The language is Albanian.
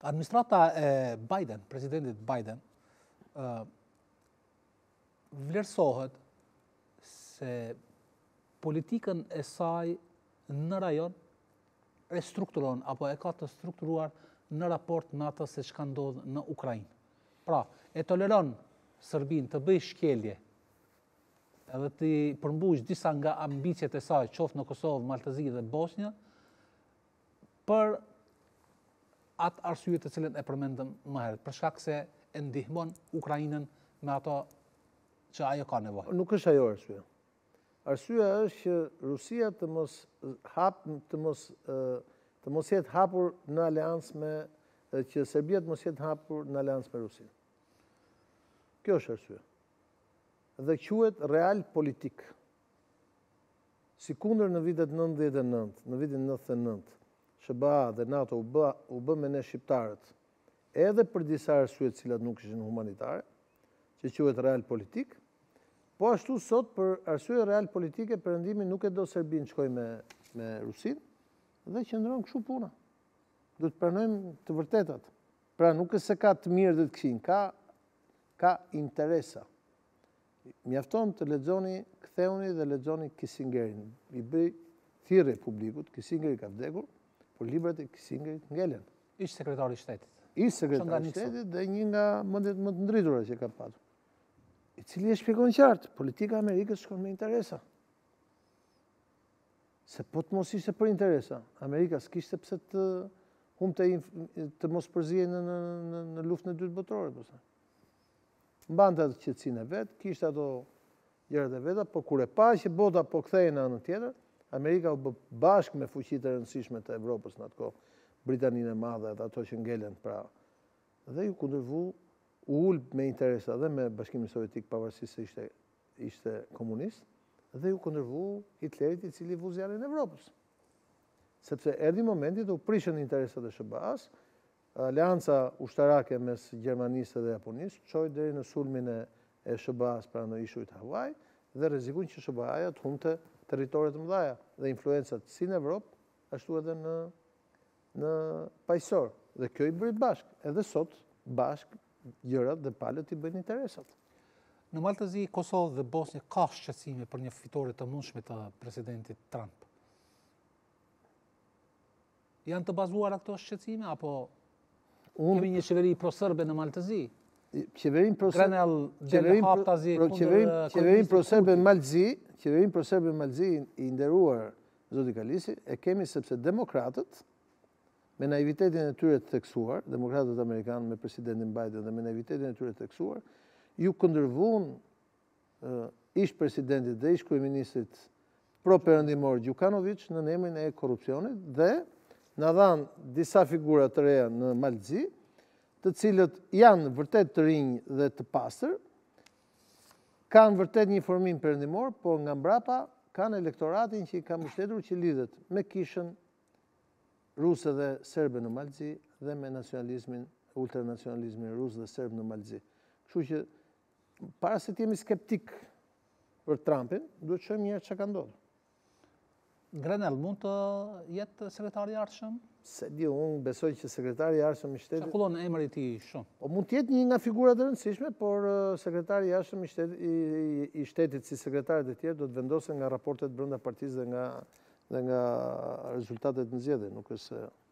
Administrata e Biden, presidentit Biden, vlerësohet se politikën e saj në rajon e strukturon apo e ka të strukturuar në raport në atë se çka ndodh në Ukrainë. Pra, e toleron Serbinë të bëjë shkelje edhe të përmbush disa nga ambicjet e saj, qoftë në Kosovë, Maltëzi dhe Bosnjë, për atë arsye të cilën e përmendëm më herët, për shkak se e ndihmon Ukrainën me ato që ajo ka nevojë. Nuk është ajo arsye. Arsyeja është që Rusia të mos jetë hapur në aleancë me që Serbia të mos jetë hapur në aleancë me Rusinë. Kjo është arsye. Dhe quhet real politik. Si kundër në vitet 99, në vitin 99, SBA dhe NATO u bë me ne shqiptarët, edhe për disa arsye të cilat nuk ishin humanitare, që quhet real politik, po ashtu sot për arsye real politike Perëndimi nuk e do Serbinë shkoj me Rusinë dhe qëndron kështu puna. Do të pranojmë të vërtetat. Pra nuk është se ka të mirë dhe të këqij, ka interesa. Mjafton të lexoni, ktheuni dhe lexoni Kissingerin. I bëj thirrje publikut, Kissingeri ka vdekur, por librat e Kissingerit ngelen. Ish sekretari i shtetit. Ish sekretari i shtetit dhe një nga mendet më të ndritura që ka patur. I cili e shpjegon qartë, politika e Amerikës shkon me interesa. Se po të mos ishte për interesa, Amerika s'kishte pse të të mos përzihen në luftën e dytë botërore. Mbante atë qetësinë e vet, kishte ato gjërat e veta, por kur e pa që bota po kthehej në anën tjetër, Amerika u bë bashkë me fuqitë e rëndësishme të Evropës në atë kohë, Britaninë e Madhe dhe ato që ngelen pra. Dhe ju kundërvu u ul me interesa dhe me Bashkimin Sovjetik pavarësisht se ishte komunist, dhe ju kundërvu Hitlerit i cili vu zjarrin e Evropës. Sepse erdhi momenti të u prishën interesat e SBA-s, aleanca ushtarake mes Gjermanisë dhe Japonisë çoi deri në sulmin e SBA-s pranë në ishujt Hawaii dhe rrezikun që SBA-ja të humbte territoret të mëdha dhe influencat si në Evropë, ashtu edhe në paqësor. Dhe kjo i bëri bashkë. Edhe sot bashkë gjërat dhe palët i bëjnë interesat. Në Maltëzi, Kosovë dhe Bosnjë ka shqetësime për një fitore të mundshme të presidentit Trump. Janë të bazuara këto shqetësime apo kemi një qeveri pro-serbe në Maltëzi? Qeverinë pro-serbe në Maltëzi i nderuar zoti Kalisi e kemi sepse demokratët me naivitetin e tyre të theksuar, demokratët amerikanë me presidentin Biden dhe me naivitetin e tyre të theksuar, ju kundërvuan ish presidentit dhe ish kryeministrit pro-perëndimor Gjukanović në emrin e korrupsionit dhe na dhanë disa figura të reja në Maltëzi, të cilët janë vërtet të rinj dhe të pastër, kanë vërtet një formim perëndimor, po nga mbrapa kanë elektoratin që i ka mbështetur që lidhet me kishën ruse dhe serbe në Maltëzi dhe me nacionalizmin, ultranacionalizmin rus dhe serb në Maltëzi. Kështu që para se të jemi skeptik për Trumpin, duhet të shohim një herë çka ka ndodhur. Grenell mund të jetë sekretari i ardhshëm? Se di, unë besoj që sekretari i ardhshëm i shtetit... Çakullon emri i tij shumë. Po mund të jetë një nga figurat e rëndësishme, por sekretari i ardhshëm i shtetit si sekretarët e tjerë do të vendosen nga raportet brenda partisë dhe nga rezultatet në zgjedhje, nuk është se